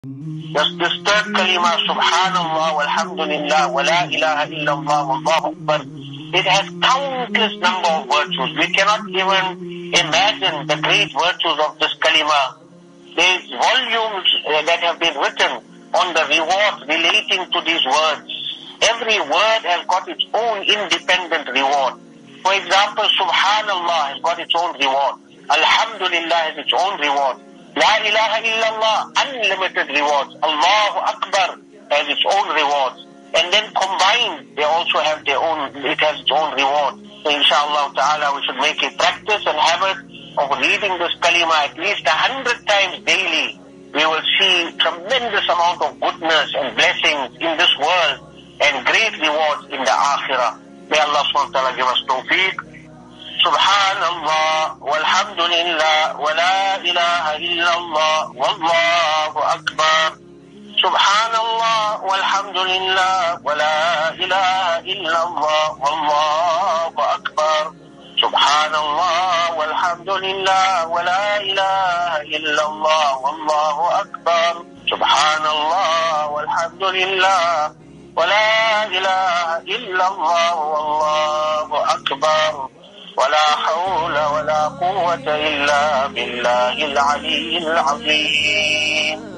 This third Kalimah, Subhanallah, walhamdulillah, wa la ilaha illallah, wallahu akbar, it has countless number of virtues. We cannot even imagine the great virtues of this Kalimah. There is volumes that have been written on the reward relating to these words. Every word has got its own independent reward. For example, Subhanallah has got its own reward. Alhamdulillah has its own reward. La ilaha illallah, unlimited rewards. Allahu Akbar has its own rewards. And then combined, they also have their own, it has its own reward. So inshallah ta'ala, we should make a practice and habit of reading this Kalimah at least 100 times daily. We will see tremendous amount of goodness and blessings in this world and great rewards in the Ākhirah. May Allah subhanahu wa ta'ala give us tawfiq. Subhanallah, walhamdulillah, wa la ilaha illallah, wallahu akbar. Subhanallah, walhamdulillah, wa la ilaha illallah, wallahu akbar. Subhanallah, walhamdulillah, wa la ilaha illallah, wallahu akbar. Subhanallah, walhamdulillah, wa la ilaha illallah, wallahu akbar. ولا حول ولا قوة إلا بالله العلي العظيم.